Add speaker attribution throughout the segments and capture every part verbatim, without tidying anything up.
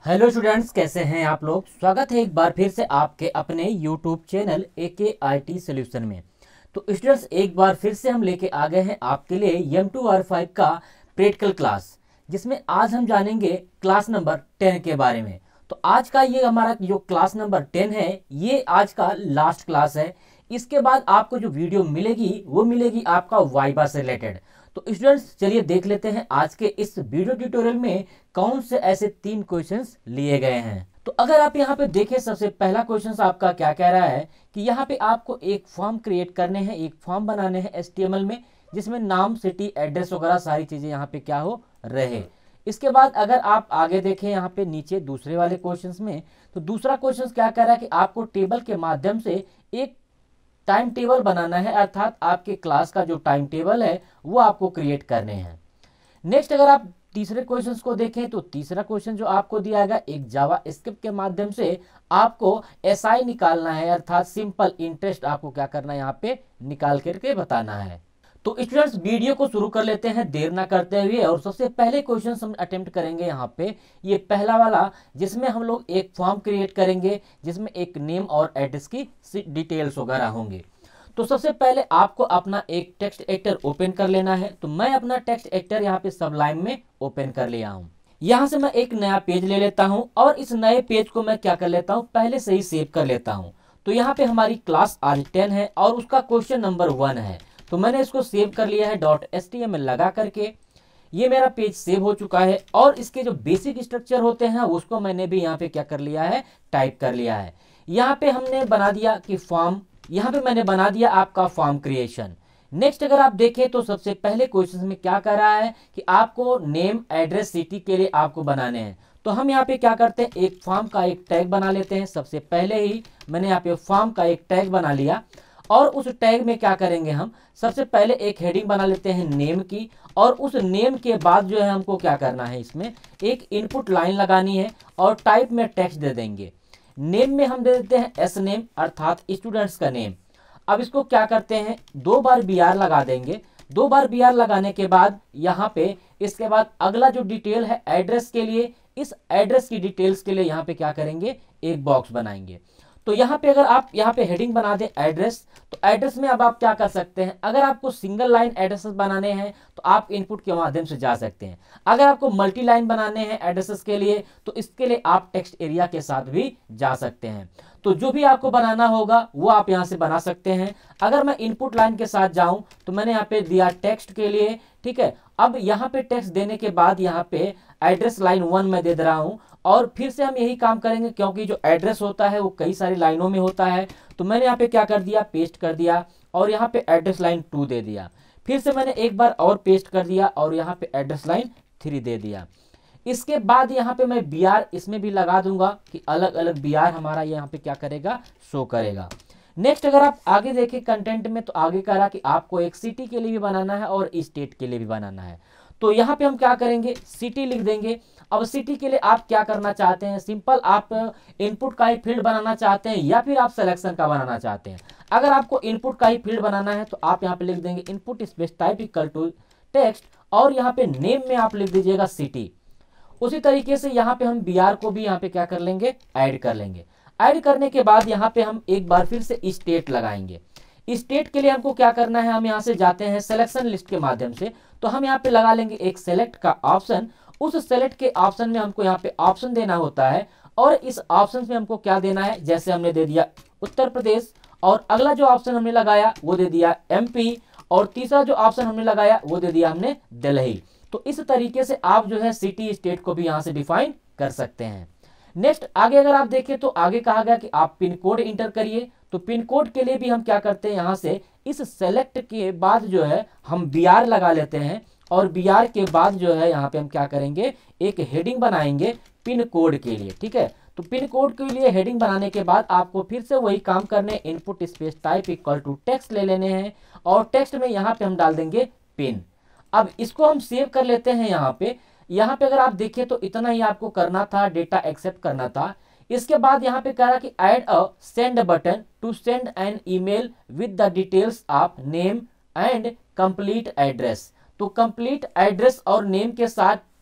Speaker 1: Hello students, कैसे हैं आप लोग। स्वागत है एक बार फिर से आपके अपने YouTube channel A K I T solution में। तो स्टूडेंट्स, एक बार फिर से हम लेके आ गए हैं आपके लिए एम टू आर फाइव का प्रैक्टिकल क्लास, जिसमें आज हम जानेंगे क्लास नंबर टेन के बारे में। तो आज का ये हमारा जो क्लास नंबर टेन है, ये आज का लास्ट क्लास है। इसके बाद आपको जो वीडियो मिलेगी वो मिलेगी आपका वाइवा से रिलेटेड। तो स्टूडेंट्स, चलिए देख लेते हैं आज के इस वीडियो ट्यूटोरियल में कौन से ऐसे तीन क्वेश्चंस लिए गए हैं। तो अगर आप यहाँ पे देखें, सबसे पहला क्वेश्चन आपका क्या कह रहा है कि यहाँ पे आपको एक फॉर्म क्रिएट करने हैं, एक फॉर्म बनाने हैं एच टी एम एल में, जिसमें नाम, सिटी, एड्रेस वगैरह सारी चीजें यहाँ पे क्या हो रहे। इसके बाद अगर आप आगे देखें यहाँ पे नीचे दूसरे वाले क्वेश्चन में, तो दूसरा क्वेश्चन क्या कह रहा है कि आपको टेबल के माध्यम से एक टाइम टेबल बनाना है, अर्थात आपके क्लास का जो टाइम टेबल है वो आपको क्रिएट करने हैं। नेक्स्ट अगर आप तीसरे क्वेश्चन को देखें, तो तीसरा क्वेश्चन जो आपको दिया गया, एक जावा स्क्रिप्ट के माध्यम से आपको एस आई निकालना है, अर्थात सिंपल इंटरेस्ट आपको क्या करना है यहाँ पे निकाल करके बताना है। तो स्टूडेंट्स, वीडियो को शुरू कर लेते हैं देर ना करते हुए। और सबसे पहले क्वेश्चन हम अटेम्प्ट करेंगे यहाँ पे, ये पहला वाला, जिसमें हम लोग एक फॉर्म क्रिएट करेंगे जिसमें एक नेम और एड्रेस की डिटेल्स वगैरह होंगे। तो सबसे पहले आपको अपना एक टेक्स्ट एडिटर ओपन कर लेना है। तो मैं अपना टेक्स्ट एडिटर यहाँ पे सबलाइन में ओपन कर लिया हूँ। यहाँ से मैं एक नया पेज ले लेता हूँ और इस नए पेज को मैं क्या कर लेता हूँ, पहले से ही सेव कर लेता हूँ। तो यहाँ पे हमारी क्लास आज टेन है और उसका क्वेश्चन नंबर वन है। तो मैंने इसको सेव कर लिया है dot H T M L लगा करके। ये मेरा पेज सेव हो चुका है और इसके जो बेसिक स्ट्रक्चर होते हैं उसको मैंने भी यहाँ पे क्या कर लिया है, टाइप कर लिया है। यहाँ पे हमने बना दिया कि फॉर्म, यहाँ पे मैंने बना दिया आपका फॉर्म क्रिएशन। नेक्स्ट अगर आप देखें तो सबसे पहले क्वेश्चन में क्या कर रहा है कि आपको नेम, एड्रेस, सिटी के लिए आपको बनाने हैं। तो हम यहाँ पे क्या करते हैं, एक फॉर्म का एक टैग बना लेते हैं। सबसे पहले ही मैंने यहाँ पे फॉर्म का एक टैग बना लिया और उस टैग में क्या करेंगे, हम सबसे पहले एक हेडिंग बना लेते हैं नेम की। और उस नेम के बाद जो है हमको क्या करना है, इसमें एक इनपुट लाइन लगानी है और टाइप में टेक्स्ट दे देंगे। नेम में हम दे देते हैं एस नेम, अर्थात स्टूडेंट्स का नेम। अब इसको क्या करते हैं, दो बार बी आर लगा देंगे। दो बार बी आर लगाने के बाद यहाँ पे इसके बाद अगला जो डिटेल है एड्रेस के लिए, इस एड्रेस की डिटेल्स के लिए यहाँ पे क्या करेंगे, एक बॉक्स बनाएंगे। तो यहाँ पे अगर आप यहाँ पे हेडिंग बना दें एड्रेस, तो एड्रेस में अब आप क्या कर सकते हैं, अगर आपको सिंगल लाइन एड्रेसेस बनाने हैं तो आप इनपुट के माध्यम से जा सकते हैं। अगर आपको मल्टी लाइन बनाने हैं एड्रेसेस के लिए तो इसके लिए आप टेक्स्ट एरिया के साथ भी जा सकते हैं। तो जो भी आपको बनाना होगा वो आप यहाँ से बना सकते हैं। अगर मैं इनपुट लाइन के साथ जाऊं तो मैंने यहाँ पे दिया टेक्स्ट के लिए, ठीक है। अब यहाँ पे टेक्स्ट देने के बाद यहाँ पे एड्रेस लाइन वन में दे रहा हूँ और फिर से हम यही काम करेंगे, क्योंकि जो एड्रेस होता है वो कई सारी लाइनों में होता है। तो मैंने यहाँ पे क्या कर दिया, पेस्ट कर दिया और यहाँ पे एड्रेस लाइन टू दे दिया। फिर से मैंने एक बार और पेस्ट कर दिया और यहाँ पे एड्रेस लाइन थ्री दे दिया। इसके बाद यहाँ पे मैं बी आर इसमें भी लगा दूंगा कि अलग अलग बी आर हमारा यहाँ पे क्या करेगा, शो करेगा। नेक्स्ट अगर आप आगे देखें कंटेंट में, तो आगे कह रहा कि आपको एक सिटी के लिए भी बनाना है और स्टेट के लिए भी बनाना है। तो यहाँ पे हम क्या करेंगे, सिटी लिख देंगे। अब सिटी के लिए आप क्या करना चाहते हैं, सिंपल आप इनपुट का ही फील्ड बनाना चाहते हैं या फिर आप सिलेक्शन का बनाना चाहते हैं। अगर आपको इनपुट का ही फील्ड बनाना है तो आप यहाँ पे लिख देंगे input space type equal to text और यहाँ पे नेम में आप लिख दीजिएगा सिटी। उसी तरीके से यहाँ पे हम बी आर को भी यहाँ पे क्या कर लेंगे, ऐड कर लेंगे। ऐड करने के बाद यहाँ पे हम एक बार फिर से स्टेट लगाएंगे। स्टेट के लिए हमको क्या करना है, हम यहाँ से जाते हैं सिलेक्शन लिस्ट के माध्यम से। तो हम यहाँ पे लगा लेंगे एक सेलेक्ट का ऑप्शन। उस सेलेक्ट के ऑप्शन में हमको यहाँ पे ऑप्शन देना होता है और इस ऑप्शन में हमको क्या देना है, जैसे हमने दे दिया उत्तर प्रदेश और अगला जो ऑप्शन हमने लगाया वो दे दिया एम पी और तीसरा जो ऑप्शन हमने लगाया वो दे दिया हमने दिल्ली। तो इस तरीके से आप जो है सिटी, स्टेट को भी यहाँ से डिफाइन कर सकते हैं। नेक्स्ट आगे अगर आप देखें तो आगे कहा गया कि आप पिन कोड इंटर करिए। तो पिन कोड के लिए भी हम क्या करते हैं, यहाँ से इस सेलेक्ट के बाद जो है हम बी आर लगा लेते हैं और बी आर के बाद जो है यहाँ पे हम क्या करेंगे, एक हेडिंग बनाएंगे पिन कोड के लिए, ठीक है। तो पिन कोड के लिए हेडिंग बनाने के बाद आपको फिर से वही काम करने, input space type equal to text ले लेने हैं और टेक्स्ट में यहाँ पे हम डाल देंगे पिन। अब इसको हम सेव कर लेते हैं। यहाँ पे यहाँ पे अगर आप देखें तो इतना ही आपको करना था, डेटा एक्सेप्ट करना था। इसके बाद यहाँ पे कह रहा कि add a send button to send an email with the details of name and complete address. तो कंप्लीट एड्रेस और नेम के साथ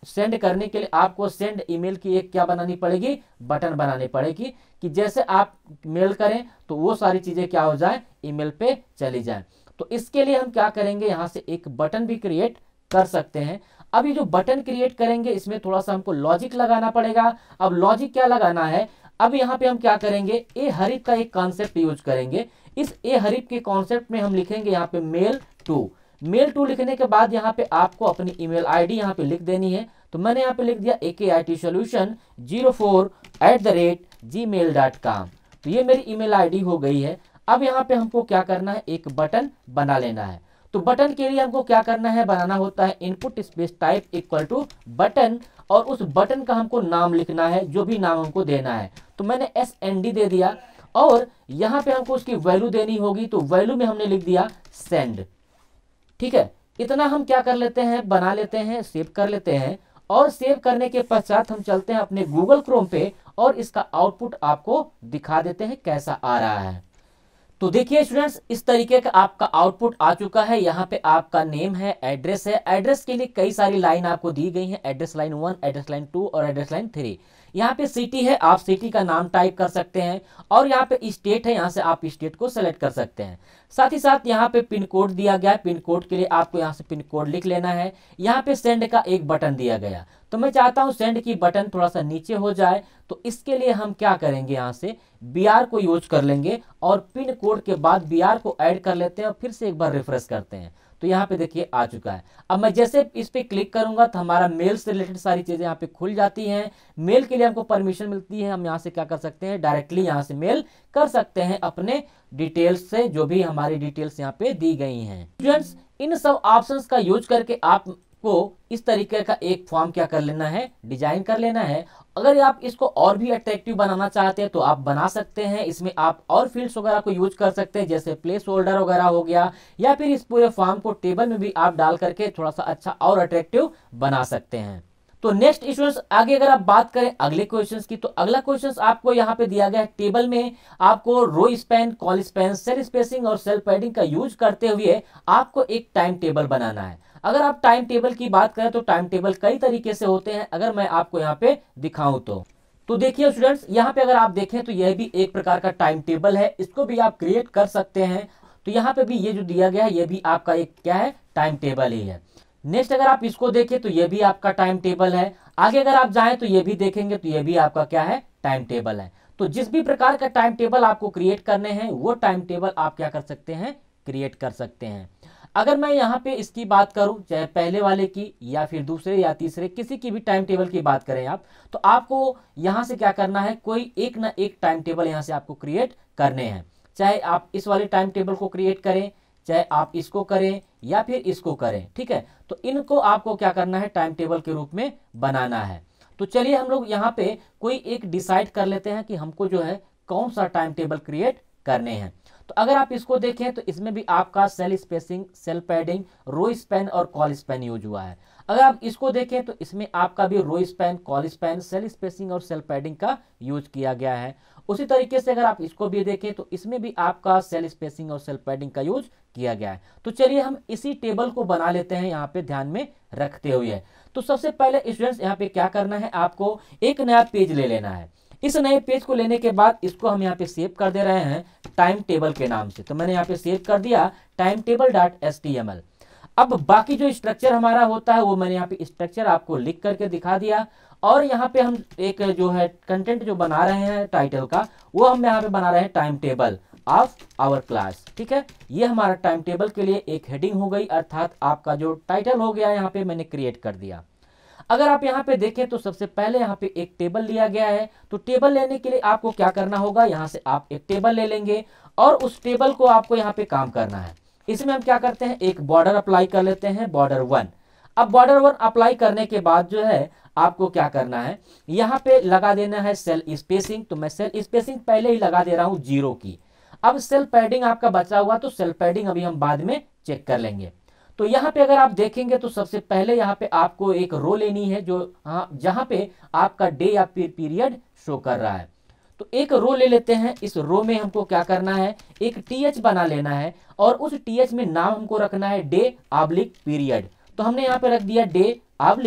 Speaker 1: सेंड करने के लिए आपको सेंड ईमेल की एक क्या बनानी पड़ेगी, बटन बनानी पड़ेगी, कि जैसे आप मेल करें तो वो सारी चीजें क्या हो जाए, ईमेल पे चली जाए। तो इसके लिए हम क्या करेंगे, यहाँ से एक बटन भी क्रिएट कर सकते हैं। अब ये जो बटन क्रिएट करेंगे इसमें थोड़ा सा हमको लॉजिक लगाना पड़ेगा। अब लॉजिक क्या लगाना है, अब यहाँ पे हम क्या करेंगे, ए हरीफ का एक कॉन्सेप्ट यूज करेंगे। इस ए हरीफ के कॉन्सेप्ट में हम लिखेंगे यहाँ पे मेल टू। मेल टू लिखने के बाद यहाँ पे आपको अपनी ईमेल आईडी यहाँ पे लिख देनी है। तो मैंने यहाँ पे लिख दिया A K I T solution zero four at the rate Gmail dot com. तो ये मेरी ईमेल आईडी हो गई है। अब यहाँ पे हमको क्या करना है, एक बटन बना लेना है। तो बटन के लिए हमको क्या करना है, बनाना होता है input space type equal to button, और उस बटन का हमको नाम लिखना है, जो भी नाम हमको देना है। तो मैंने एस एन डी दे दिया, और यहाँ पे हमको उसकी वैल्यू देनी होगी। तो वैल्यू में हमने लिख दिया सेंड। ठीक है, इतना हम क्या कर लेते हैं, बना लेते हैं, सेव कर लेते हैं। और सेव करने के पश्चात हम चलते हैं अपने गूगल क्रोम पे और इसका आउटपुट आपको दिखा देते हैं कैसा आ रहा है। तो देखिए स्टूडेंट्स, इस तरीके का आपका आउटपुट आ चुका है। यहाँ पे आपका नेम है, एड्रेस है। एड्रेस के लिए कई सारी लाइन आपको दी गई हैं, address line one, address line two और एड्रेस लाइन थ्री। यहाँ पे सिटी है, आप सिटी का नाम टाइप कर सकते हैं। और यहाँ पे स्टेट है, यहाँ से आप स्टेट को सेलेक्ट कर सकते हैं। साथ ही साथ यहाँ पे पिन कोड दिया गया है, पिन कोड के लिए आपको यहाँ से पिन कोड लिख लेना है। यहाँ पे सेंड का एक बटन दिया गया, तो मैं चाहता हूँ सेंड की बटन थोड़ा सा नीचे हो जाए। तो इसके लिए हम क्या करेंगे, यहाँ से बी आर को यूज कर लेंगे और पिन कोड के बाद बी आर को ऐड कर लेते हैं और फिर से एक बार रिफ्रेश करते हैं। तो यहाँ पे देखिए आ चुका है। अब मैं जैसे इस पे क्लिक करूंगा तो हमारा मेल से रिलेटेड सारी चीजें यहाँ पे खुल जाती हैं। मेल के लिए हमको परमिशन मिलती है, हम यहाँ से क्या कर सकते हैं, डायरेक्टली यहाँ से मेल कर सकते हैं अपने डिटेल्स से, जो भी हमारी डिटेल्स यहाँ पे दी गई हैं। स्टूडेंट्स, इन सब ऑप्शंस का यूज करके आपको इस तरीके का एक फॉर्म क्या कर लेना है, डिजाइन कर लेना है। अगर आप इसको और भी अट्रैक्टिव बनाना चाहते हैं तो आप बना सकते हैं। इसमें आप और फील्ड्स वगैरह को यूज कर सकते हैं, जैसे प्लेस होल्डर वगैरह हो गया, या फिर इस पूरे फॉर्म को टेबल में भी आप डाल करके थोड़ा सा अच्छा और अट्रैक्टिव बना सकते हैं। तो नेक्स्ट स्टूडेंट्स, आगे अगर आप बात करें अगले क्वेश्चंस की, तो अगला क्वेश्चंस आपको यहाँ पे दिया गया है। टेबल में आपको row span, col span, cell spacing और सेल पैडिंग का यूज करते हुए आपको एक टाइम टेबल बनाना है। अगर आप टाइम टेबल की बात करें तो टाइम टेबल कई तरीके से होते हैं। अगर मैं आपको यहाँ पे दिखाऊं तो तो देखिए स्टूडेंट्स, यहाँ पे अगर आप देखें तो यह भी एक प्रकार का टाइम टेबल है, इसको भी आप क्रिएट कर सकते हैं। तो यहाँ पे भी ये जो दिया गया है ये भी आपका एक क्या है, टाइम टेबल ही है। नेक्स्ट अगर आप इसको देखें तो ये भी आपका टाइम टेबल है। आगे अगर आप जाएं तो ये भी देखेंगे तो ये भी आपका क्या है, टाइम टेबल है। तो जिस भी प्रकार का टाइम टेबल आपको क्रिएट करने हैं वो टाइम टेबल आप क्या कर सकते हैं, क्रिएट कर सकते हैं। अगर मैं यहाँ पे इसकी बात करूं, चाहे पहले वाले की या फिर दूसरे या तीसरे, किसी की भी टाइम टेबल की बात करें आप, तो आपको यहाँ से क्या करना है, कोई एक ना एक टाइम टेबल यहाँ से आपको क्रिएट करने हैं। चाहे आप इस वाले टाइम टेबल को क्रिएट करें, चाहे आप इसको करें या फिर इसको करें, ठीक है। तो इनको आपको क्या करना है, टाइम टेबल के रूप में बनाना है। तो चलिए हम लोग यहाँ पे कोई एक डिसाइड कर लेते हैं कि हमको जो है कौन सा टाइम टेबल क्रिएट करने हैं। तो अगर आप इसको देखें तो इसमें भी आपका cell spacing, cell padding, row span और कॉल स्पैन यूज हुआ है। अगर आप इसको देखें तो इसमें आपका भी row span, col span, cell spacing और सेल पैडिंग का यूज किया गया है। उसी तरीके से अगर आप इसको भी देखें तो इसमें भी आपका सेल स्पेसिंग और सेल पैडिंग का यूज किया गया है। तो चलिए हम इसी टेबल को बना लेते हैं यहाँ पे ध्यान में रखते हुए। तो सबसे पहले स्टूडेंट्स यहाँ पे क्या करना है, आपको एक नया पेज ले लेना है। इस नए पेज को लेने के बाद इसको हम यहाँ पे सेव कर दे रहे हैं टाइम टेबल के नाम से। तो मैंने यहाँ पे सेव कर दिया time table dot H T M L. अब बाकी जो स्ट्रक्चर हमारा होता है वो मैंने यहाँ पे स्ट्रक्चर आपको लिख करके दिखा दिया। और यहाँ पे हम एक जो है कंटेंट जो बना रहे हैं टाइटल का, वो हम यहाँ पे बना रहे हैं time table of our class, ठीक है। ये हमारा टाइम टेबल के लिए एक हेडिंग हो गई, अर्थात आपका जो टाइटल हो गया यहाँ पे मैंने क्रिएट कर दिया। अगर आप यहाँ पे देखें तो सबसे पहले यहाँ पे एक टेबल लिया गया है। तो टेबल लेने के लिए आपको क्या करना होगा, यहाँ से आप एक टेबल ले लेंगे और उस टेबल को आपको यहाँ पे काम करना है। इसमें हम क्या करते हैं, एक बॉर्डर अप्लाई कर लेते हैं, बॉर्डर वन। अब बॉर्डर वन अप्लाई करने के बाद जो है आपको क्या करना है, यहाँ पे लगा देना है सेल स्पेसिंग। तो मैं सेल स्पेसिंग पहले ही लगा दे रहा हूँ जीरो की। अब सेल पैडिंग आपका बचा हुआ, तो सेल पैडिंग अभी हम बाद में चेक कर लेंगे। तो यहाँ पे अगर आप देखेंगे तो सबसे पहले यहाँ पे आपको एक रो लेनी है जो हाँ जहाँ पे आपका डे या पीरियड शो कर रहा है। तो एक रो ले लेते हैं। इस रो में हमको क्या करना है, एक टीएच बना लेना है और उस टीएच में नाम हमको रखना है डे ऑब्लिक पीरियड। तो हमने यहाँ पे रख दिया डे ऑब्लिक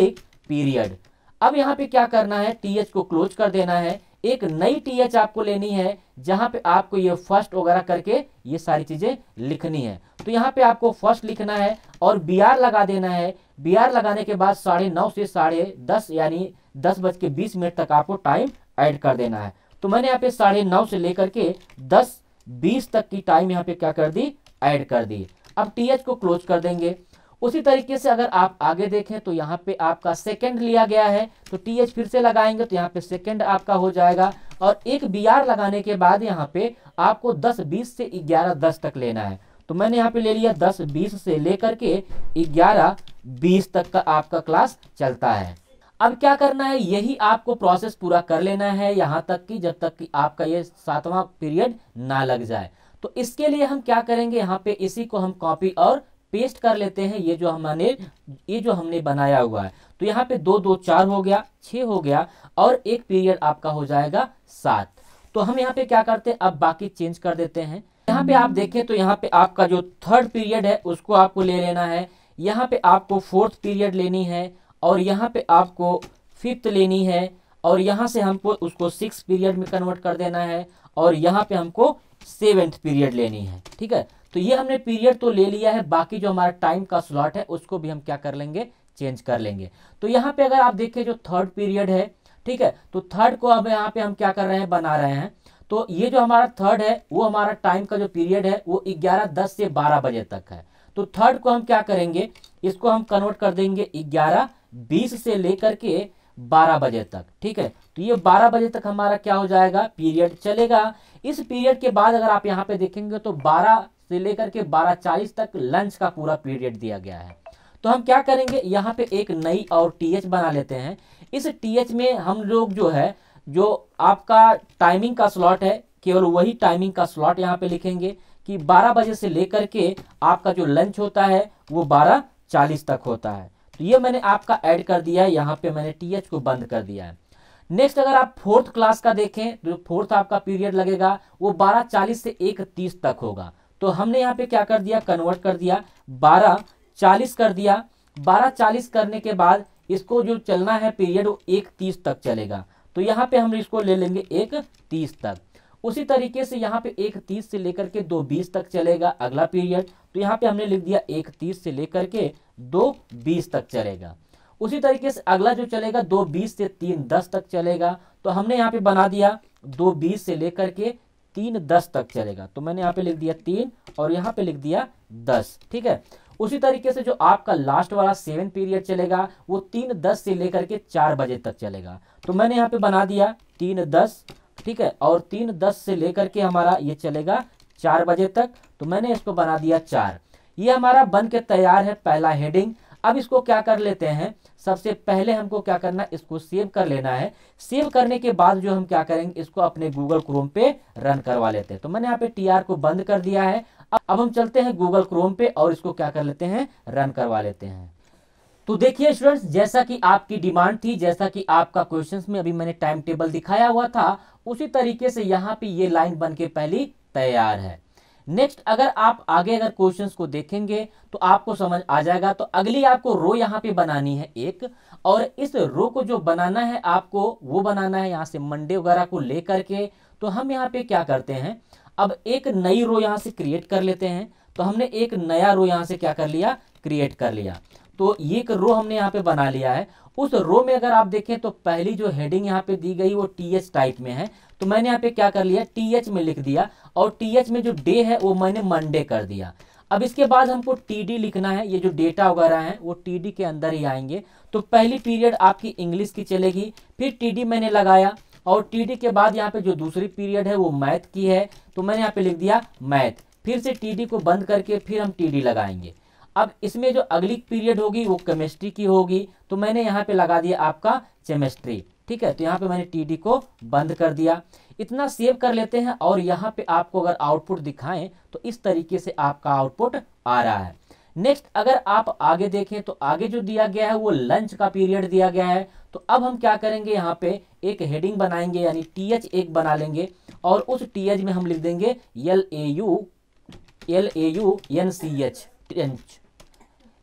Speaker 1: पीरियड। अब यहाँ पे क्या करना है, टीएच को क्लोज कर देना है, एक नई टीएच आपको लेनी है जहां पे आपको ये फर्स्ट वगैरह करके ये सारी चीजें लिखनी है। तो यहाँ पे आपको फर्स्ट लिखना है और बी आर लगा देना है। बी आर लगाने के बाद साढ़े नौ से साढ़े दस यानी दस बज के बीस मिनट तक आपको टाइम ऐड कर देना है। तो मैंने यहाँ पे साढ़े नौ से लेकर के दस बीस तक की टाइम यहाँ पे क्या कर दी, ऐड कर दी। अब टीएच को क्लोज कर देंगे। उसी तरीके से अगर आप आगे देखें तो यहाँ पे आपका सेकंड लिया गया है, तो टीएच फिर से लगाएंगे तो यहाँ पे सेकंड आपका हो जाएगा। और एक बीआर लगाने के बाद यहाँ पे आपको दस बीस से ग्यारह दस तक लेना है। तो मैंने यहाँ पे ले लिया दस बीस से लेकर के ग्यारह बीस तक का आपका क्लास चलता है। अब क्या करना है, यही आपको प्रोसेस पूरा कर लेना है यहाँ तक कि जब तक कि आपका ये सातवां पीरियड ना लग जाए। तो इसके लिए हम क्या करेंगे, यहाँ पे इसी को हम कॉपी और पेस्ट कर लेते हैं, ये जो हमने ये जो हमने बनाया हुआ है। तो यहाँ पे दो दो चार हो गया, छः हो गया और एक पीरियड आपका हो जाएगा सात। तो हम यहाँ पे क्या करते हैं, अब बाकी चेंज कर देते हैं। यहाँ पे आप देखें तो यहाँ पे आपका जो थर्ड पीरियड है उसको आपको ले लेना है, यहाँ पे आपको फोर्थ पीरियड लेनी है और यहाँ पे आपको फिफ्थ लेनी है और यहाँ से हमको उसको सिक्स पीरियड में कन्वर्ट कर देना है और यहाँ पे हमको सेवेंथ पीरियड लेनी है। ठीक है, तो ये हमने पीरियड तो ले लिया है, बाकी जो हमारा टाइम का स्लॉट है उसको भी हम क्या कर लेंगे, चेंज कर लेंगे। तो यहाँ पे अगर आप देखें जो थर्ड पीरियड है, ठीक है, तो थर्ड को अब यहाँ पे हम क्या कर रहे हैं, बना रहे हैं। तो ये जो हमारा थर्ड है वो हमारा टाइम का जो पीरियड है वो ग्यारह दस से बारह बजे तक है। तो थर्ड को हम क्या करेंगे, इसको हम कन्वर्ट कर देंगे ग्यारह बीस से लेकर के बारह बजे तक। ठीक है, तो ये बारह बजे तक हमारा क्या हो जाएगा, पीरियड चलेगा। इस पीरियड के बाद अगर आप यहाँ पे देखेंगे तो बारह से लेकर के बारह चालीस तक लंच का पूरा पीरियड दिया गया है। तो हम क्या करेंगे, यहाँ पे एक नई और टीएच बना लेते हैं। इस टीएच में हम लोग जो है, जो आपका टाइमिंग का स्लॉट है, केवल वही टाइमिंग का स्लॉट यहाँ पे लिखेंगे कि बारह बजे से लेकर के आपका जो लंच होता है वो बारह चालीस तक होता है। तो ये मैंने आपका ऐड कर दिया है, यहाँ पे मैंने टीएच को बंद कर दिया है। नेक्स्ट अगर आप फोर्थ क्लास का देखें तो फोर्थ आपका पीरियड लगेगा वो बारह चालीस से एक तीस तक होगा। तो हमने यहाँ पे क्या कर दिया, कन्वर्ट कर दिया, बारह चालीस कर दिया। बारह चालीस करने के बाद इसको जो चलना है पीरियड वो एक तीस तक चलेगा। तो यहाँ पे हम इसको ले लेंगे एक तीस तक। उसी तरीके से यहाँ पे एक तीस से लेकर के दो बीस तक चलेगा अगला पीरियड। तो यहाँ पे हमने लिख दिया एक तीस से लेकर के दो बीस तक चलेगा। उसी तरीके से अगला जो चलेगा दो बीस से तीन दस तक चलेगा। तो हमने यहाँ पे बना दिया दो बीस से लेकर के तीन दस तक चलेगा। तो मैंने यहाँ पे लिख दिया तीन और यहाँ पे लिख दिया दस। ठीक है, उसी तरीके से जो आपका लास्ट वाला सेवन पीरियड चलेगा वो तीन दस से लेकर के चार बजे तक चलेगा। तो मैंने यहाँ पे बना दिया तीन दस। ठीक है, और तीन दस से लेकर के हमारा ये चलेगा चार बजे तक। तो मैंने इसको बना दिया चार। ये हमारा बन के तैयार है पहला हेडिंग। अब इसको क्या कर लेते हैं, सबसे पहले हमको क्या करना है, इसको सेव कर लेना है। सेव करने के बाद जो हम क्या करेंगे, इसको अपने गूगल क्रोम पे रन करवा लेते हैं। तो मैंने यहाँ पे टी आर को बंद कर दिया है। अब हम चलते हैं गूगल क्रोम पे और इसको क्या कर लेते हैं, रन करवा लेते हैं। तो देखिए स्टूडेंट्स, जैसा कि आपकी डिमांड थी, जैसा कि आपका क्वेश्चंस में अभी मैंने टाइम टेबल दिखाया हुआ था, उसी तरीके से यहाँ पे ये लाइन बन के पहली तैयार है। नेक्स्ट अगर आप आगे अगर क्वेश्चंस को देखेंगे तो आपको समझ आ जाएगा। तो अगली आपको रो यहाँ पे बनानी है एक, और इस रो को जो बनाना है आपको वो बनाना है यहाँ से मंडे वगैरह को लेकर के। तो हम यहाँ पे क्या करते हैं, अब एक नई रो यहाँ से क्रिएट कर लेते हैं। तो हमने एक नया रो यहाँ से क्या कर लिया, क्रिएट कर लिया। तो ये एक रो हमने यहाँ पे बना लिया है। उस रो में अगर आप देखें तो पहली जो हेडिंग यहाँ पे दी गई वो टीएच टाइप में है। तो मैंने यहाँ पे क्या कर लिया, टीएच में लिख दिया और टीएच में जो डे है वो मैंने मंडे कर दिया। अब इसके बाद हमको टीडी लिखना है। ये जो डेटा वगैरह है वो टीडी के अंदर ही आएंगे। तो पहली पीरियड आपकी इंग्लिश की चलेगी, फिर टीडी मैंने लगाया और टीडी के बाद यहाँ पे जो दूसरी पीरियड है वो मैथ की है। तो मैंने यहाँ पे लिख दिया मैथ, फिर से टीडी को बंद करके फिर हम टीडी लगाएंगे। अब इसमें जो अगली पीरियड होगी वो केमिस्ट्री की होगी। तो मैंने यहाँ पे लगा दिया आपका केमिस्ट्री। ठीक है, तो यहाँ पे मैंने टीडी को बंद कर दिया। इतना सेव कर लेते हैं और यहाँ पे आपको अगर आउटपुट दिखाएं तो इस तरीके से आपका आउटपुट आ रहा है। नेक्स्ट अगर आप आगे देखें तो आगे जो दिया गया है वो लंच का पीरियड दिया गया है। तो अब हम क्या करेंगे, यहाँ पे एक हेडिंग बनाएंगे, यानी टीएच एक बना लेंगे और उस टीएच में हम लिख देंगे L A U L A U N C H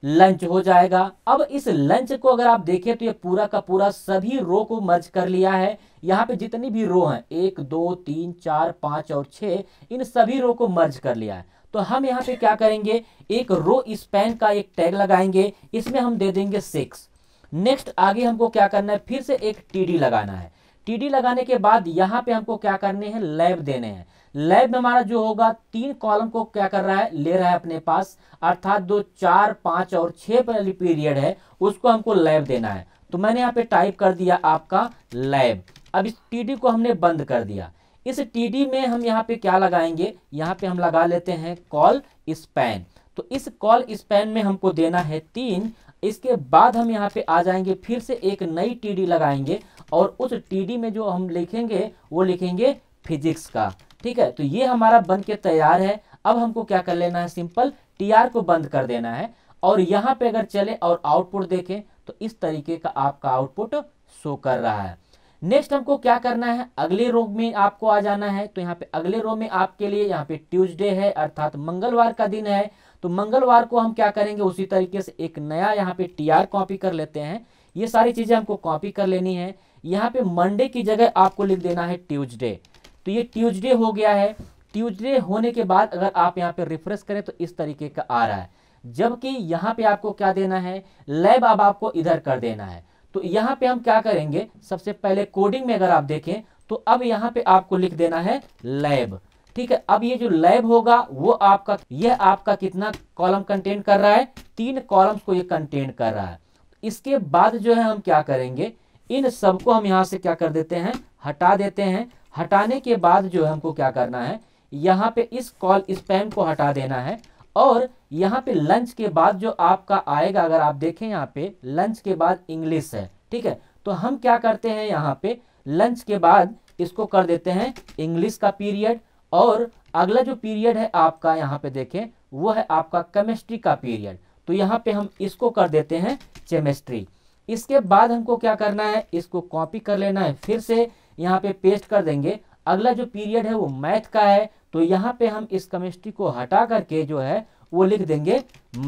Speaker 1: lunch हो जाएगा। अब इस लंच को अगर आप देखें तो ये पूरा का पूरा सभी रो को मर्ज कर लिया है। यहाँ पे जितनी भी रो हैं, एक दो तीन चार पाँच और छः, इन सभी रो को मर्ज कर लिया है। तो हम यहाँ पे क्या करेंगे, एक रो स्पैन का एक टैग लगाएंगे, इसमें हम दे देंगे सिक्स। नेक्स्ट आगे हमको क्या करना है, फिर से एक टीडी लगाना है। टीडी लगाने के बाद यहाँ पे हमको क्या करने हैं, लैब देने हैं। लैब में हमारा जो होगा तीन कॉलम को क्या कर रहा है, ले रहा है अपने पास, अर्थात दो चार पाँच और छः वाली पीरियड है उसको हमको लैब देना है। तो मैंने यहाँ पे टाइप कर दिया आपका लैब। अब इस टीडी को हमने बंद कर दिया। इस टीडी में हम यहाँ पे क्या लगाएंगे, यहाँ पे हम लगा लेते हैं कॉल स्पैन। तो इस कॉल स्पैन में हमको देना है तीन। इसके बाद हम यहाँ पे आ जाएंगे, फिर से एक नई टीडी लगाएंगे और उस टीडी में जो हम लिखेंगे वो लिखेंगे फिजिक्स का। ठीक है, तो ये हमारा बन के तैयार है। अब हमको क्या कर लेना है, सिंपल टीआर को बंद कर देना है। और यहाँ पे अगर चले और आउटपुट देखें तो इस तरीके का आपका आउटपुट शो कर रहा है। नेक्स्ट हमको क्या करना है, अगले रो में आपको आ जाना है। तो यहाँ पे अगले रो में आपके लिए यहाँ पे ट्यूसडे है, अर्थात मंगलवार का दिन है। तो मंगलवार को हम क्या करेंगे, उसी तरीके से एक नया यहाँ पे टीआर कॉपी कर लेते हैं। ये सारी चीजें हमको कॉपी कर लेनी है। यहाँ पे मंडे की जगह आपको लिख देना है ट्यूसडे। तो ये ट्यूसडे हो गया है। ट्यूसडे होने के बाद अगर आप यहाँ पे रिफ्रेश करें तो इस तरीके का आ रहा है। जबकि यहाँ पे आपको क्या देना है, लैब अब आपको इधर कर देना है। तो यहाँ पे हम क्या करेंगे, सबसे पहले कोडिंग में अगर आप देखें तो अब यहाँ पे आपको लिख देना है लैब। ठीक है, अब ये जो लैब होगा वो आपका, यह आपका कितना कॉलम कंटेन कर रहा है, तीन कॉलम्स को ये कंटेन कर रहा है। इसके बाद जो है हम क्या करेंगे, इन सबको हम यहाँ से क्या कर देते हैं, हटा देते हैं। हटाने के बाद जो है हमको क्या करना है, यहाँ पे इस कॉल स्पैन को हटा देना है। और यहाँ पे लंच के बाद जो आपका आएगा, अगर आप देखें यहाँ पे लंच के बाद इंग्लिश है। ठीक है, तो हम क्या करते हैं, यहाँ पे लंच के बाद इसको कर देते हैं इंग्लिश का पीरियड। और अगला जो पीरियड है आपका यहाँ पे देखें वो है आपका केमिस्ट्री का पीरियड। तो यहाँ पे हम इसको कर देते हैं केमिस्ट्री। इसके बाद हमको क्या करना है, इसको कॉपी कर लेना है, फिर से यहाँ पे पेस्ट कर देंगे। अगला जो पीरियड है वो मैथ का है। तो यहाँ पे हम इस केमिस्ट्री को हटा करके जो है वो लिख देंगे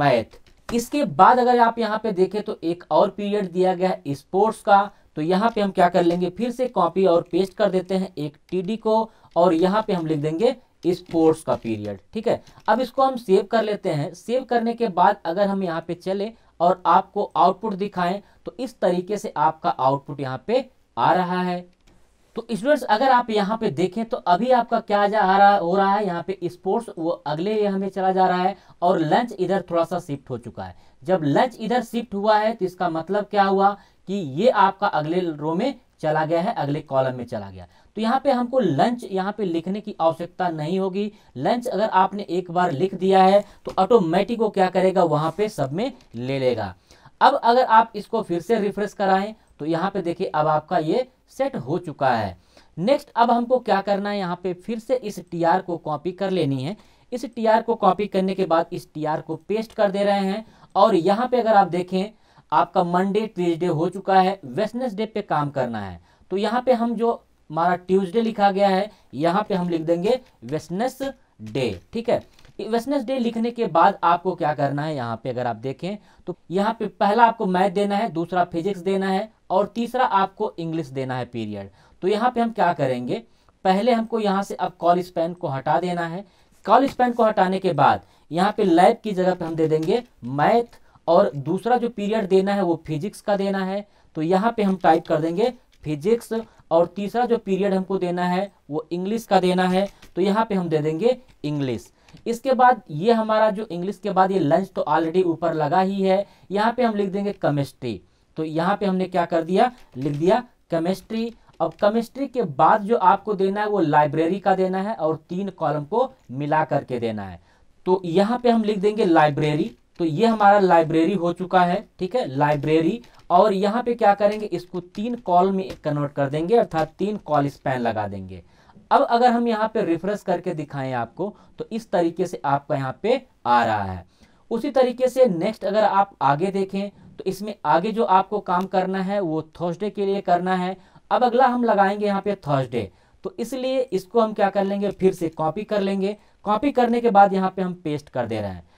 Speaker 1: मैथ। इसके बाद अगर आप यहाँ पे देखें तो एक और पीरियड दिया गया है स्पोर्ट्स का। तो यहाँ पे हम क्या कर लेंगे, फिर से कॉपी और पेस्ट कर देते हैं एक टीडी को, और यहाँ पे हम लिख देंगे स्पोर्ट्स का पीरियड। ठीक है, अब इसको हम सेव कर लेते हैं। सेव करने के बाद अगर हम यहाँ पे चले और आपको आउटपुट दिखाएं तो इस तरीके से आपका आउटपुट यहाँ पे आ रहा है। तो स्टूडेंट्स अगर आप यहाँ पे देखें तो अभी आपका क्या जा रहा हो रहा है, यहाँ पे स्पोर्ट्स वो अगले हमें चला जा रहा है और लंच इधर थोड़ा सा शिफ्ट हो चुका है। जब लंच इधर शिफ्ट हुआ है तो इसका मतलब क्या हुआ कि ये आपका अगले रो में चला गया है, अगले कॉलम में चला गया। तो यहाँ पे हमको लंच यहाँ पे लिखने की आवश्यकता नहीं होगी। लंच अगर आपने एक बार लिख दिया है तो ऑटोमेटिक वो क्या करेगा, वहाँ पे सब में ले लेगा। अब अगर आप इसको फिर से रिफ्रेश कराएं तो यहाँ पे देखिए अब आपका ये सेट हो चुका है। नेक्स्ट अब हमको क्या करना है, यहाँ पे फिर से इस टीआर को कॉपी कर लेनी है। इस टीआर को कॉपी करने के बाद इस टीआर को पेस्ट कर दे रहे हैं। और यहाँ पे अगर आप देखें आपका मंडे ट्यूसडे हो चुका है, वेडनेसडे पे काम करना है। तो यहाँ पे हम जो हमारा ट्यूसडे लिखा गया है यहाँ पे हम लिख देंगे वेडनेसडे। ठीक है, वेडनेसडे लिखने के बाद आपको क्या करना है, यहाँ पे अगर आप देखें तो यहाँ पे पहला आपको मैथ देना है, दूसरा फिजिक्स देना है और तीसरा आपको इंग्लिश देना है पीरियड। तो यहाँ पे हम क्या करेंगे, पहले हमको यहाँ से अब कॉल स्पैन को हटा देना है। कॉल स्पैन को हटाने के बाद यहाँ पे लैब की जगह पे हम दे देंगे मैथ, और दूसरा जो पीरियड देना है वो फिजिक्स का देना है। तो यहाँ पे हम टाइप कर देंगे फिजिक्स, और तीसरा जो पीरियड हमको देना है वो इंग्लिश का देना है। तो यहाँ पे हम दे देंगे इंग्लिश। इसके बाद ये हमारा जो इंग्लिश के बाद ये लंच तो ऑलरेडी ऊपर लगा ही है, यहाँ पे हम लिख देंगे केमिस्ट्री। तो यहाँ पे हमने क्या कर दिया, लिख दिया केमिस्ट्री। अब केमिस्ट्री के बाद जो आपको देना है वो लाइब्रेरी का देना है और तीन कॉलम को मिला करके देना है। तो यहाँ पे हम लिख देंगे लाइब्रेरी। तो ये हमारा लाइब्रेरी हो चुका है। ठीक है, लाइब्रेरी। और यहाँ पे क्या करेंगे, इसको तीन कॉल में कन्वर्ट कर देंगे, अर्थात तीन कॉल स्पैन लगा देंगे। अब अगर हम यहाँ पे रिफ्रेश करके दिखाएं आपको तो इस तरीके से आपका यहाँ पे आ रहा है। उसी तरीके से नेक्स्ट अगर आप आगे देखें तो इसमें आगे जो आपको काम करना है वो थर्सडे के लिए करना है। अब अगला हम लगाएंगे यहाँ पे थर्सडे। तो इसलिए इसको हम क्या कर लेंगे, फिर से कॉपी कर लेंगे। कॉपी करने के बाद यहाँ पे हम पेस्ट कर दे रहे हैं।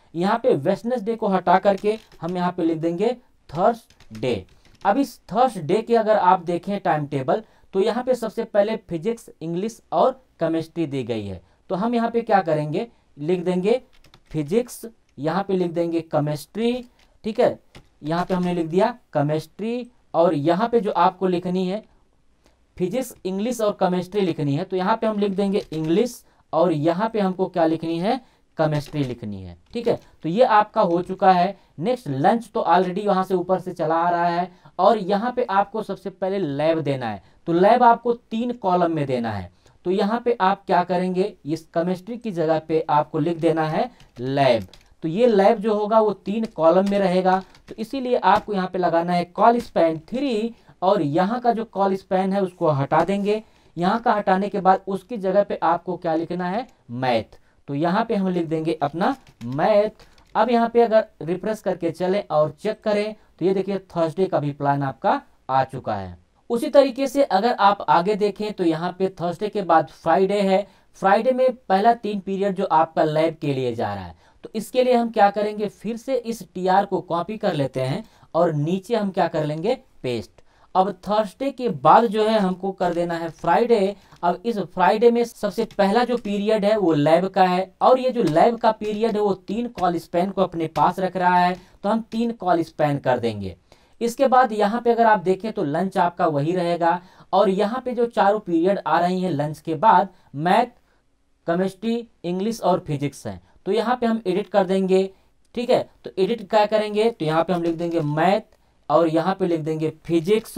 Speaker 1: यहाँ पे वेडनेसडे को हटा करके हम यहाँ पे लिख देंगे थर्सडे। अब इस थर्सडे के अगर आप देखें टाइम टेबल, तो यहाँ पे सबसे पहले फिजिक्स, इंग्लिश और केमिस्ट्री दी गई है। तो हम यहाँ पे क्या करेंगे, लिख देंगे फिजिक्स, यहाँ पे लिख देंगे केमिस्ट्री, ठीक है, यहाँ पे हमने लिख दिया केमिस्ट्री, और यहाँ पे जो आपको लिखनी है फिजिक्स, इंग्लिश और केमिस्ट्री लिखनी है, तो यहाँ पे हम लिख देंगे इंग्लिश, और यहाँ पे हमको क्या लिखनी है, केमिस्ट्री लिखनी है, ठीक है। तो ये आपका हो चुका है। नेक्स्ट लंच तो ऑलरेडी वहां से ऊपर से चला आ रहा है, और यहाँ पे आपको सबसे पहले लैब देना है। तो लैब आपको तीन कॉलम में देना है। तो यहाँ पे आप क्या करेंगे, इस केमिस्ट्री की जगह पे आपको लिख देना है लैब। तो ये लैब जो होगा वो तीन कॉलम में रहेगा, तो इसीलिए आपको यहाँ पे लगाना है कॉल स्पैन थ्री, और यहाँ का जो कॉल स्पैन है उसको हटा देंगे। यहाँ का हटाने के बाद उसकी जगह पे आपको क्या लिखना है, मैथ। तो यहाँ पे हम लिख देंगे अपना मैथ। अब यहाँ पे अगर रिफ्रेश करके चलें और चेक करें तो ये देखिए थर्सडे का भी प्लान आपका आ चुका है। उसी तरीके से अगर आप आगे देखें तो यहाँ पे थर्सडे के बाद फ्राइडे है। फ्राइडे में पहला तीन पीरियड जो आपका लैब के लिए जा रहा है, तो इसके लिए हम क्या करेंगे, फिर से इस टी आर को कॉपी कर लेते हैं और नीचे हम क्या कर लेंगे, पेस्ट। अब थर्सडे के बाद जो है हमको कर देना है फ्राइडे। अब इस फ्राइडे में सबसे पहला जो पीरियड है वो लैब का है, और ये जो लैब का पीरियड है वो तीन कॉल स्पैन को अपने पास रख रहा है, तो हम तीन कॉल स्पैन कर देंगे। इसके बाद यहाँ पे अगर आप देखें तो लंच आपका वही रहेगा, और यहाँ पे जो चारों पीरियड आ रही हैं लंच के बाद, मैथ, केमिस्ट्री, इंग्लिश और फिजिक्स है, तो यहाँ पे हम एडिट कर देंगे, ठीक है। तो एडिट क्या करेंगे, तो यहाँ पे हम लिख देंगे मैथ, और यहाँ पे लिख देंगे फिजिक्स,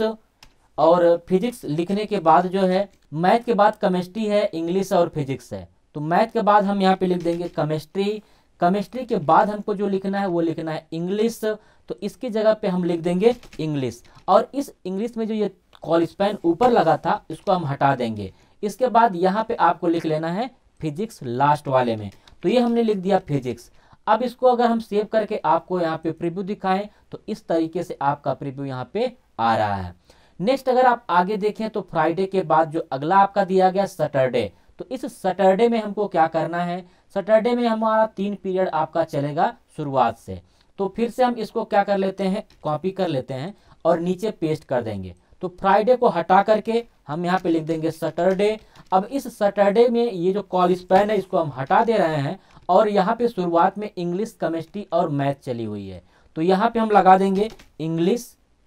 Speaker 1: और फिजिक्स लिखने के बाद जो है मैथ के बाद केमिस्ट्री है, इंग्लिश और फिजिक्स है, तो मैथ के बाद हम यहाँ पे लिख देंगे केमिस्ट्री। केमिस्ट्री के बाद हमको जो लिखना है वो लिखना है इंग्लिश, तो इसकी जगह पे हम लिख देंगे इंग्लिश, और इस इंग्लिश में जो ये कॉल स्पैन ऊपर लगा था इसको हम हटा देंगे। इसके बाद यहाँ पे आपको लिख लेना है फिजिक्स लास्ट वाले में, तो ये हमने लिख दिया फिजिक्स। अब इसको अगर हम सेव करके आपको यहाँ पे प्रीव्यू दिखाएं तो इस तरीके से आपका प्रीव्यू यहाँ पे आ रहा है। नेक्स्ट अगर आप आगे देखें तो फ्राइडे के बाद जो अगला आपका दिया गया सैटरडे, तो इस सैटरडे में हमको क्या करना है, सैटरडे में हमारा तीन पीरियड आपका चलेगा शुरुआत से। तो फिर से हम इसको क्या कर लेते हैं, कॉपी कर लेते हैं और नीचे पेस्ट कर देंगे। तो फ्राइडे को हटा करके हम यहाँ पे लिख देंगे सैटरडे। अब इस सैटरडे में ये जो कॉल स्पैन है इसको हम हटा दे रहे हैं, और यहाँ पे शुरुआत में इंग्लिश, केमिस्ट्री और मैथ चली हुई है, तो यहाँ पे हम लगा देंगे इंग्लिश,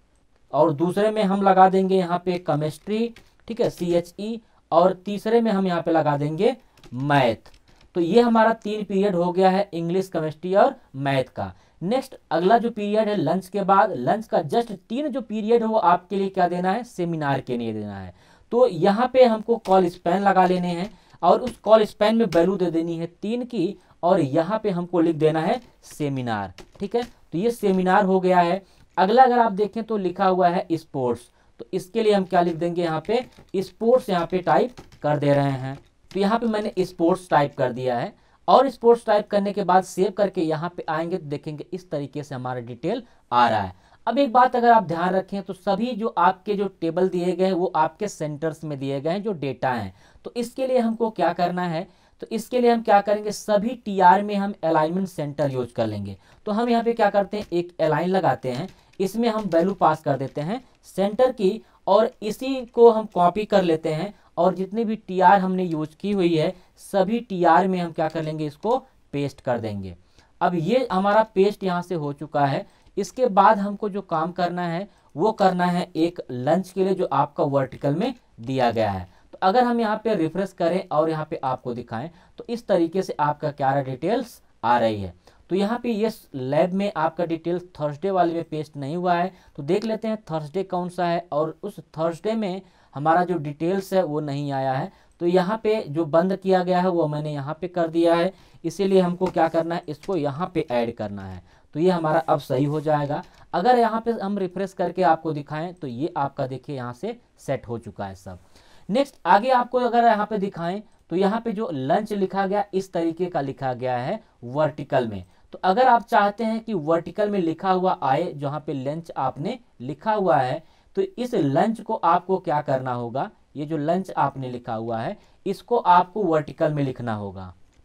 Speaker 1: और दूसरे में हम लगा देंगे यहाँ पे केमिस्ट्री, ठीक है, सी एच ई, और तीसरे में हम यहाँ पे लगा देंगे मैथ। तो ये हमारा तीन पीरियड हो गया है इंग्लिश, केमिस्ट्री और मैथ का। नेक्स्ट अगला जो पीरियड है लंच के बाद, लंच का जस्ट तीन जो पीरियड है वो आपके लिए क्या देना है, सेमिनार के लिए देना है। तो यहाँ पे हमको कॉल स्पैन लगा लेने हैं, और उस कॉल स्पैन में वैल्यू दे देनी है तीन की, और यहाँ पे हमको लिख देना है सेमिनार, ठीक है। तो ये सेमिनार हो गया है। अगला अगर आप देखें तो लिखा हुआ है स्पोर्ट्स, तो इसके लिए हम क्या लिख देंगे, यहाँ पे स्पोर्ट्स यहाँ पे टाइप कर दे रहे हैं। तो यहाँ पे मैंने स्पोर्ट्स टाइप कर दिया है, और स्पोर्ट्स टाइप करने के बाद सेव करके यहाँ पे आएंगे तो देखेंगे इस तरीके से हमारा डिटेल आ रहा है। अब एक बात अगर आप ध्यान रखें तो सभी जो आपके जो टेबल दिए गए हैं वो आपके सेंटर्स में दिए गए हैं जो डेटा हैं। तो इसके लिए हमको क्या करना है, तो इसके लिए हम क्या करेंगे, सभी टी आर में हम अलाइनमेंट सेंटर यूज कर लेंगे। तो हम यहाँ पे क्या करते हैं, एक अलाइन लगाते हैं, इसमें हम वैल्यू पास कर देते हैं सेंटर की, और इसी को हम कॉपी कर लेते हैं, और जितनी भी टी आर हमने यूज की हुई है सभी टी आर में हम क्या कर लेंगे, इसको पेस्ट कर देंगे। अब ये हमारा पेस्ट यहाँ से हो चुका है। इसके बाद हमको जो काम करना है वो करना है एक लंच के लिए जो आपका वर्टिकल में दिया गया है। तो अगर हम यहाँ पे रिफ्रेश करें और यहाँ पे आपको दिखाएं तो इस तरीके से आपका क्या डिटेल्स आ रही है। तो यहाँ पे ये लैब में आपका डिटेल्स थर्सडे वाले में पेस्ट नहीं हुआ है, तो देख लेते हैं थर्सडे कौन सा है, और उस थर्सडे में हमारा जो डिटेल्स है वो नहीं आया है। तो यहाँ पे जो बंद किया गया है वो मैंने यहाँ पे कर दिया है, इसीलिए हमको क्या करना है, इसको यहाँ पे ऐड करना है। तो ये हमारा अब सही हो जाएगा। अगर यहाँ पे हम रिफ्रेश करके आपको दिखाएं तो ये आपका देखिए यहाँ से सेट हो चुका है सब। नेक्स्ट आगे आपको अगर यहाँ पे दिखाएं तो यहाँ पे जो लंच लिखा गया इस तरीके का लिखा गया है वर्टिकल में। तो अगर आप चाहते हैं कि वर्टिकल में लिखा हुआ आए, जहाँ पे लंच आपने लिखा हुआ है, तो इस लंच को आपको क्या करना होगा, ये जो लंच आपने लिखा हुआ है इसको आपको वर्टिकल में लिखना होगा।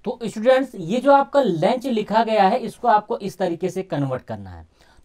Speaker 1: तो स्टूडेंट्स ये जो आपका लंच लिखा गया है इसको आपको इस तरीके से कन्वर्ट करना है।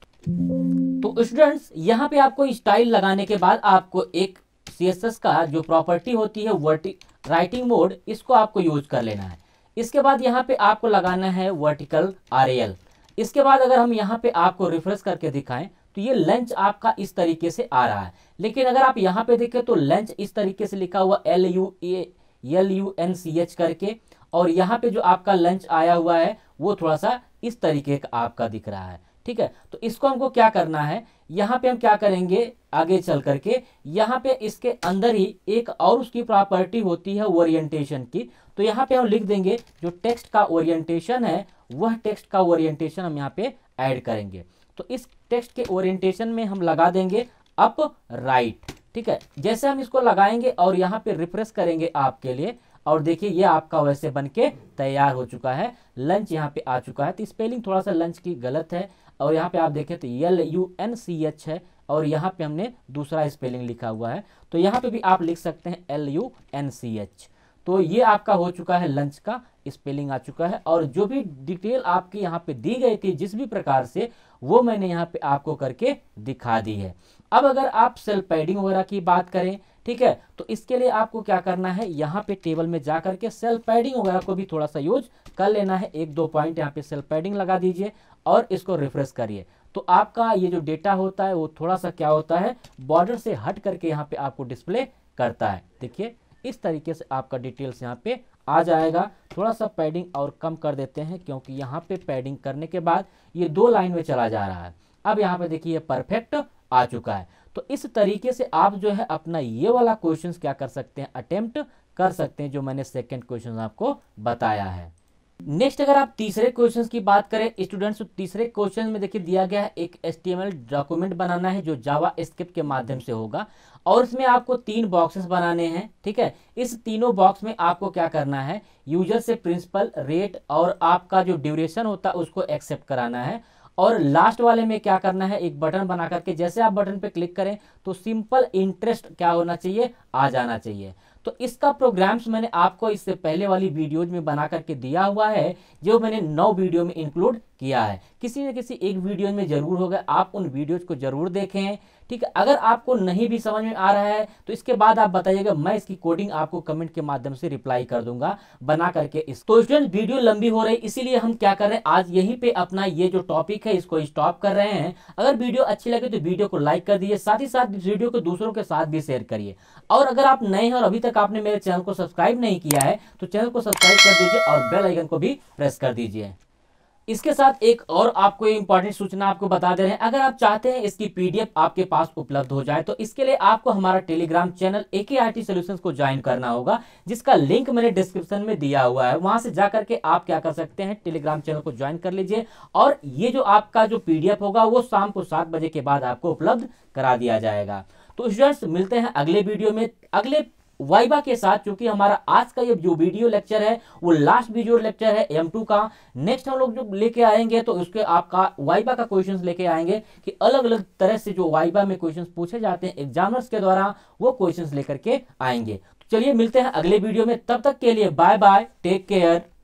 Speaker 1: तो स्टूडेंट्स यहाँ पे आपको स्टाइल लगाने के बाद आपको एक सीएसएस का जो प्रॉपर्टी होती है वर्टि राइटिंग मोड, इसको आपको यूज कर लेना है। इसके बाद यहाँ पे आपको लगाना है वर्टिकल आरएल। इसके बाद अगर हम यहाँ पे आपको रिफ्रेश करके दिखाएं तो ये लंच आपका इस तरीके से आ रहा है। लेकिन अगर आप यहाँ पे देखें तो लंच इस तरीके से लिखा हुआ L U A L U N C H करके, और यहाँ पे जो आपका लंच आया हुआ है वो थोड़ा सा इस तरीके का आपका दिख रहा है। ठीक है, तो इसको हमको क्या करना है, यहाँ पे हम क्या करेंगे आगे चल करके, यहाँ पे इसके अंदर ही एक और उसकी प्रॉपर्टी होती है ओरिएंटेशन की। तो यहाँ पे हम लिख देंगे जो टेक्स्ट का ओरिएंटेशन है वह टेक्स्ट का ओरिएंटेशन हम यहाँ पे ऐड करेंगे। तो इस टेक्स्ट के ओरिएंटेशन में हम लगा देंगे अप राइट। ठीक है, जैसे हम इसको लगाएंगे और यहाँ पे रिफ्रेश करेंगे आपके लिए, और देखिए ये आपका वैसे बनके तैयार हो चुका है, लंच यहाँ पे आ चुका है। तो स्पेलिंग थोड़ा सा लंच की गलत है, और यहाँ पे आप देखें तो L U N C H है, और यहाँ पे हमने दूसरा स्पेलिंग लिखा हुआ है। तो यहाँ पे भी आप लिख सकते हैं L U N C H. तो ये आपका हो चुका है, लंच का स्पेलिंग आ चुका है, और जो भी डिटेल आपकी यहाँ पे दी गई थी जिस भी प्रकार से, वो मैंने यहाँ पे आपको करके दिखा दी है। अब अगर आप सेल पैडिंग वगैरह की बात करें, ठीक है, तो इसके लिए आपको क्या करना है, यहाँ पे टेबल में जा करके सेल पैडिंग वगैरह को भी थोड़ा सा यूज कर लेना है। एक दो पॉइंट यहाँ पे सेल पैडिंग लगा दीजिए और इसको रिफ्रेश करिए। तो आपका ये जो डेटा होता है वो थोड़ा सा क्या होता है, बॉर्डर से हट करके यहाँ पे आपको डिस्प्ले करता है। देखिए इस तरीके से आपका डिटेल्स यहाँ पे आ जाएगा। थोड़ा सा पैडिंग और कम कर देते हैं, क्योंकि यहाँ पे पैडिंग करने के बाद ये दो लाइन में चला जा रहा है। अब यहाँ पे देखिए परफेक्ट आ चुका है। तो इस तरीके से आप जो है अपना ये वाला क्वेश्चन क्या कर सकते हैं, अटेम्प्ट कर सकते हैं, जो मैंने सेकंड क्वेश्चन आपको बताया है। नेक्स्ट अगर आप तीसरे क्वेश्चन की बात करें स्टूडेंट्स, तो तीसरे क्वेश्चन में देखिए दिया गया है एक एचटीएमएल डॉक्यूमेंट बनाना है जो जावा स्क्रिप्ट के माध्यम से होगा, और इसमें आपको तीन बॉक्सेस बनाने हैं। ठीक है, इस तीनों बॉक्स में आपको क्या करना है, यूजर से प्रिंसिपल, रेट और आपका जो ड्यूरेशन होता है उसको एक्सेप्ट कराना है। और लास्ट वाले में क्या करना है, एक बटन बना करके जैसे आप बटन पे क्लिक करें तो सिंपल इंटरेस्ट क्या होना चाहिए, आ जाना चाहिए। तो इसका प्रोग्राम्स मैंने आपको इससे पहले वाली वीडियोज में बना करके दिया हुआ है, जो मैंने नौ वीडियो में इंक्लूड किया है। किसी न किसी एक वीडियो में जरूर होगा, आप उन वीडियोज को जरूर देखें। ठीक है, अगर आपको नहीं भी समझ में आ रहा है तो इसके बाद आप बताइएगा, मैं इसकी कोडिंग आपको कमेंट के माध्यम से रिप्लाई कर दूंगा बना करके इस। तो स्टूडेंट वीडियो लंबी हो रही, इसीलिए हम क्या कर रहे हैं, आज यहीं पे अपना ये जो टॉपिक है इसको स्टॉप कर रहे हैं। अगर वीडियो अच्छी लगे तो वीडियो को लाइक कर दीजिए, साथ ही साथ वीडियो को दूसरों के साथ भी शेयर करिए। और अगर आप नए हैं और अभी तक आपने मेरे चैनल को सब्सक्राइब नहीं किया है तो चैनल को सब्सक्राइब कर दीजिए और बेल आइकन को भी प्रेस कर दीजिए। इसके साथ एक और आपको इंपॉर्टेंट सूचना आपको बता दे रहे हैं, अगर आप चाहते हैं इसकी पीडीएफ आपके पास उपलब्ध हो जाए तो इसके लिए आपको हमारा Telegram channel AK IT solutions को ज्वाइन करना होगा, जिसका लिंक मैंने डिस्क्रिप्शन में दिया हुआ है। वहां से जाकर के आप क्या कर सकते हैं, टेलीग्राम चैनल को ज्वाइन कर लीजिए, और ये जो आपका जो पीडीएफ होगा वो शाम को सात बजे के बाद आपको उपलब्ध करा दिया जाएगा। तो स्टूडेंट्स मिलते हैं अगले वीडियो में अगले वाइबा के साथ, क्योंकि हमारा आज का ये जो वीडियो लेक्चर है वो लास्ट वीडियो लेक्चर है एम टू का। नेक्स्ट हम लोग जो लेके आएंगे तो उसके आपका वाइबा का क्वेश्चंस लेके आएंगे कि अलग अलग तरह से जो वाइबा में क्वेश्चंस पूछे जाते हैं एग्जामिनर्स के द्वारा, वो क्वेश्चंस लेकर के आएंगे। तो चलिए मिलते हैं अगले वीडियो में, तब तक के लिए बाय बाय, टेक केयर।